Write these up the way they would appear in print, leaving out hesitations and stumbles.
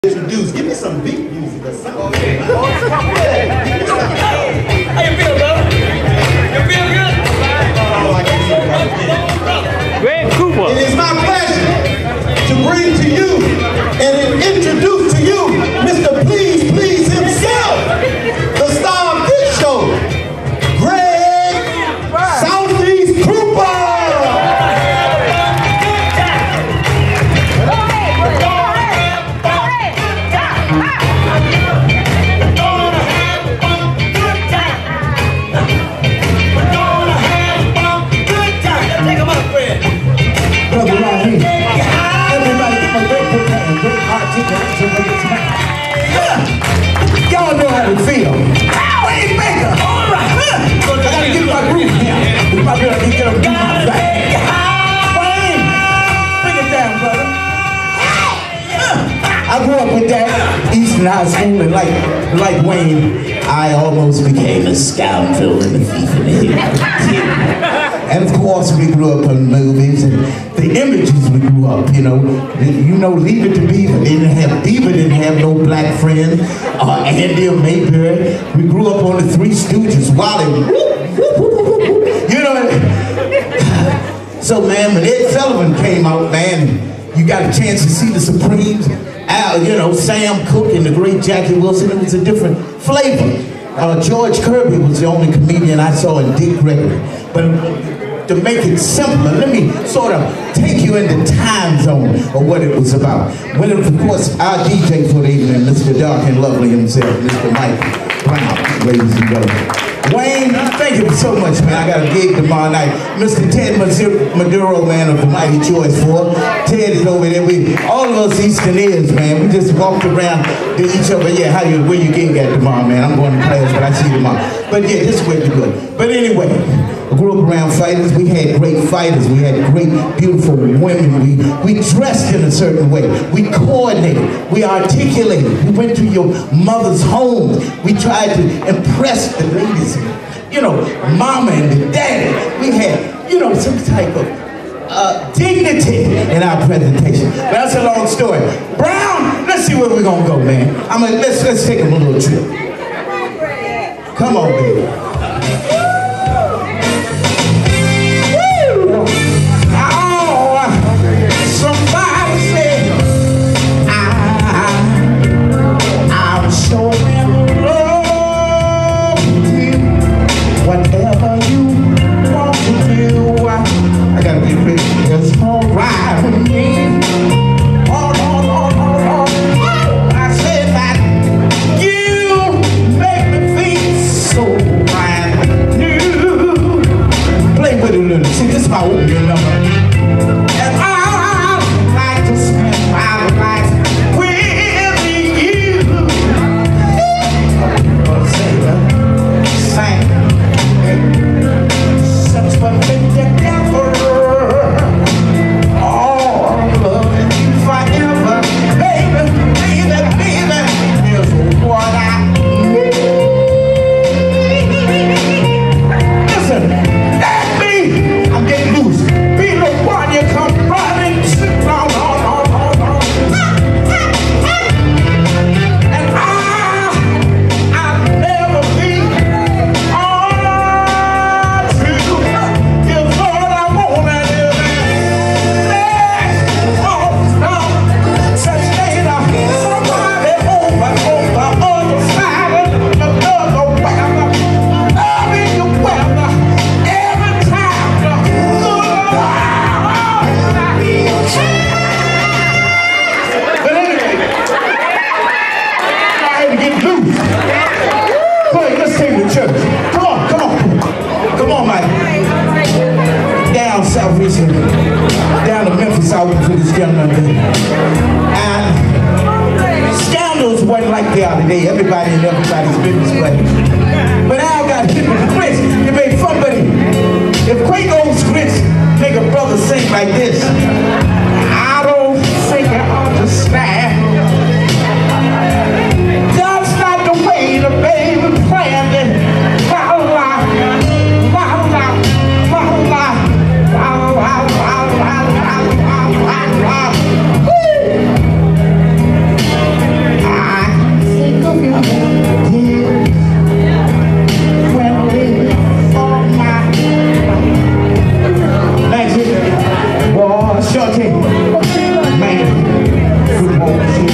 Introduce. Give me some beat music or something. How you feel, brother? You feel good? Oh, I can't. Greg Cooper. It is my pleasure to bring to you and introduce to you Mr. Please Please himself, the star of this show, Greg Southeast Cooper. Y'all know how to feel. Wayne Baker. All right. I gotta get my groove here. If I really get up, do my back. Wayne, bring it down, brother. I grew up with that Eastern High School, and like Wayne, I almost became a scoundrel and a thief in the head. And of course, we grew up on movies and the images we grew up, you know, Leave It to Beaver. Beaver didn't have no black friend, Andy or Mayberry. We grew up on the Three Stooges, Wally, you know. So man, when Ed Sullivan came out, man, you got a chance to see the Supremes, Sam Cooke and the great Jackie Wilson. It was a different flavor. George Kirby was the only comedian I saw in Dick Gregory. But to make it simpler, let me sort of take you in the time zone of what it was about. When, of course, our DJ for the evening, Mr. Dark and Lovely himself, Mr. Mike Brown, ladies and gentlemen. Wayne, thank you so much, man. I got a gig tomorrow night. Mr. Ted Maduro, man, of the Mighty Choice 4. Ted is over there. All of us Easternians, man, we just walked around to each other. Yeah, where you gig at tomorrow, man? I'm going to class, but I see you tomorrow. But yeah, this is way too good. But anyway, I grew up around fighters. We had great fighters. We had great, beautiful women. We dressed in a certain way. We coordinated. We articulated. We went to your mother's home. We tried to impress the ladies, mama and the daddy. We had, some type of dignity in our presentation. But that's a long story. Brown, let's see where we're gonna go, man. Let's take him a little trip. Come on, baby. Down to Memphis, I went to this gentleman there. And scandals wasn't like they are today. Everybody in everybody's business, but Al got hit with the grits. It made fun, but if Quako's grits make a brother sing like this, I don't think I understand. That's not the way the baby planned it.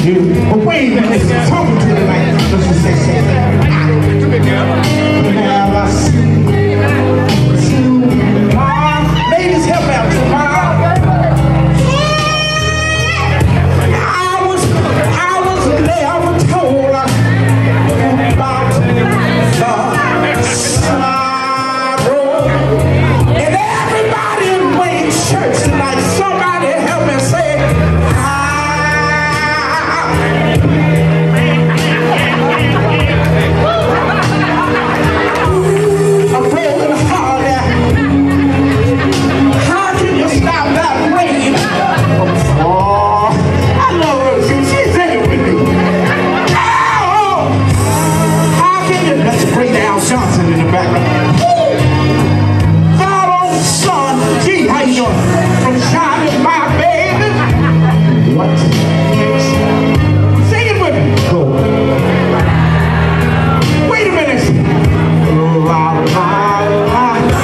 you. But wait a minute, it's talking to you like, let's just say, now I see tomorrow. Ladies, help me out tomorrow. I was never told about sorrow. And everybody in Wayne Church tonight, somebody help me say, Johnson in the background. Father, son, gee, how you doing? From Johnny, my baby. What? Sing it with me. Go. Wait a minute. La, la, la.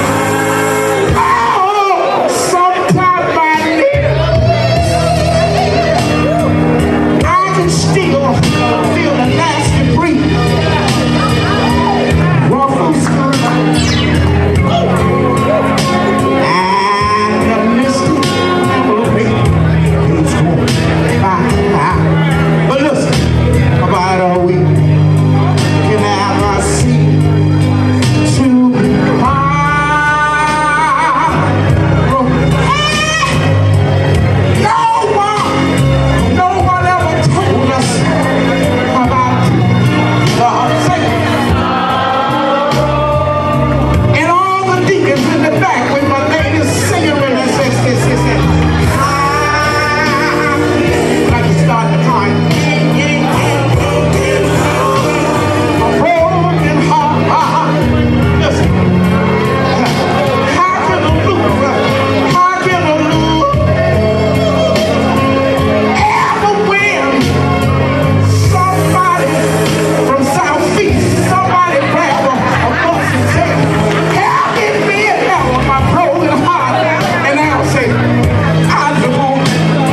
Oh, sometimes my dear, I can still feel the nasty breeze. But listen, about all week, can I see no one ever told us about God's sake. And all the deacons in the back with my ladies singing when I said, like you start to cry. A broken heart. Listen. How can a loser ever win? Somebody from South East, somebody grab a bus and say, help me in hell with my broken heart. And I'll say, I just wanna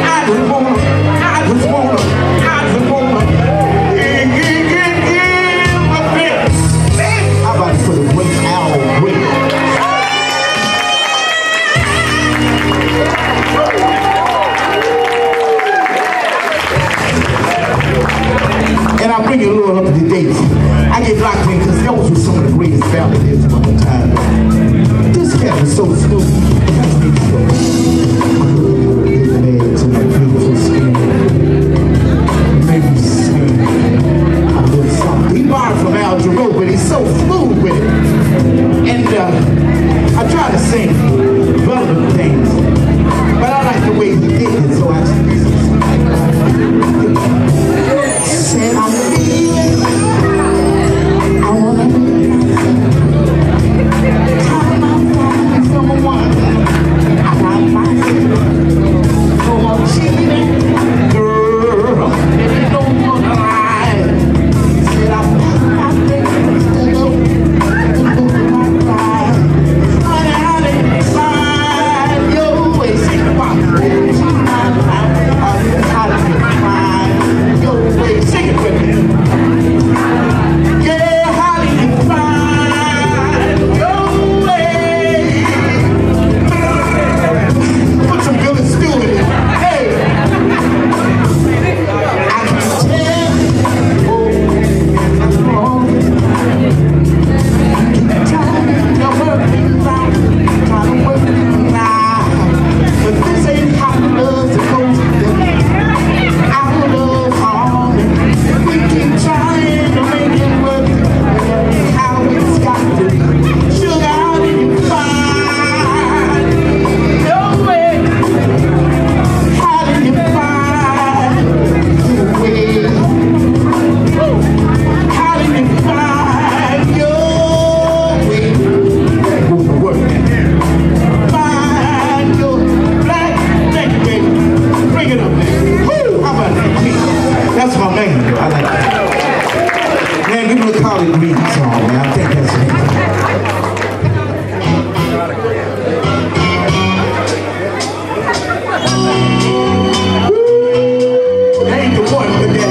how about for the great Al Green? And I'll bring you a little up to date. I get locked in because those were some of the greatest ballads of my time. This cat was so smooth. To my beautiful skin. Maybe sing a little song. He borrowed from Al Jarreau, but he's so smooth with it. And I try to sing relevant things, but I like the way he did it, so I said I'm feeling, I wanna be time I'm flying from a one. I got my come on, cheating, girl, if you don't want to lie. He said I'm things to go my ride. Honey, find your way, sing the pop. Find your way, sing it with me. Yeah, how do you find your way? Put some Billy Stew in it. Hey, I can tell, you're working round, trying to work it out. But this ain't how love supposed to be. Our love on it. We keep trying to make it work. How it's got to be. Sugar, how do you find your way? How do you find your way? How do you find your way? Go for work. Find your black neck, baby. Bring it up, man. Woo! How about that? That's my man. I like that. Man, give me a Collard Green song, man. I think that's it. Woo! That ain't the one, but that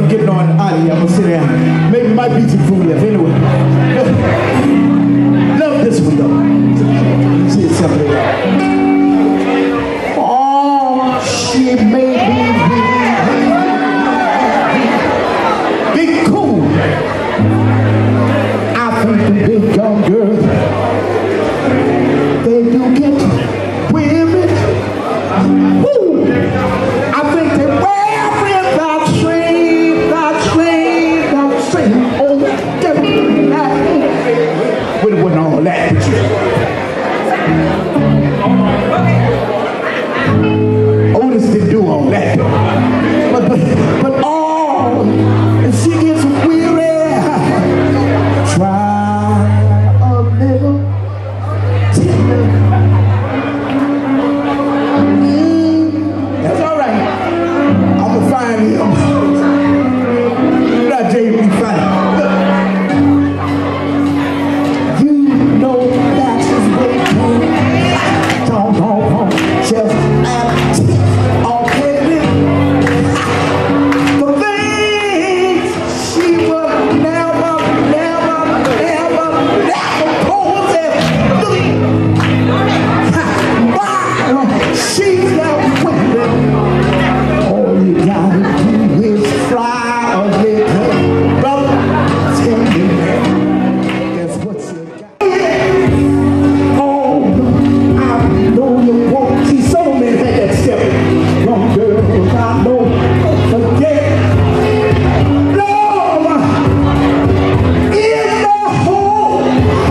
I'm getting on out of here. I'm gonna sit down. Maybe might be some food left. Anyway, love this one though. See it separate. Oh, she made me be cool. I think the big young girls, they do get weary. Woo! I think they wear that train, oh, but it wasn't all that, but Otis didn't do all that, but all, and she gets weary. Try a little tender. That's all right. I'm gonna find him. Not J.B. Fine. You know that is waiting. Don't just act okay. The things she would never pose it. Why she's not waiting. All you gotta do is fly a little, brother. Tell me, that's what you got. Oh, I know you won't see so many that step. Young girls, I know, forget. Love in the hole.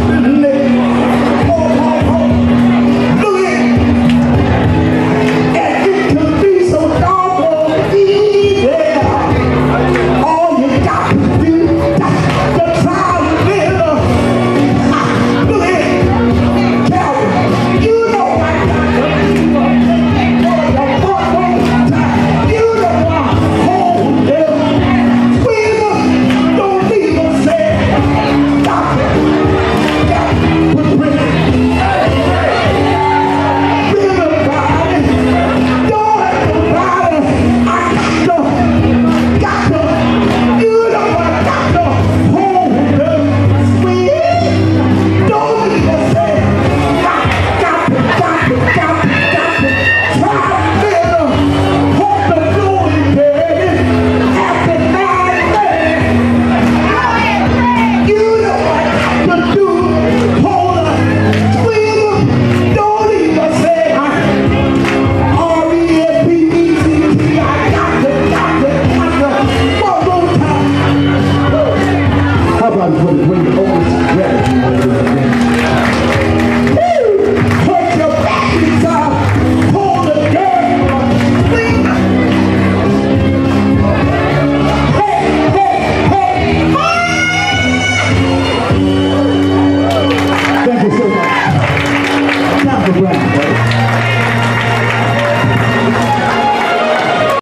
Look at it. And it can be so doggone easy. All you got to do is try a little. Look at it. Calvin, you know I got to do one more time. You know I hold them. Squeeze don't even say stop it. Put Brittany. Bring the body. Don't let the body. I got to. You know I got to hold them. Squeeze don't even say got to. Try a little. Hope the glory baby. After 9:30. You know what I got to do. Hold on. Squeeze don't even say R-E-S-P-E-C-T. I got to. One more time. How about when you hold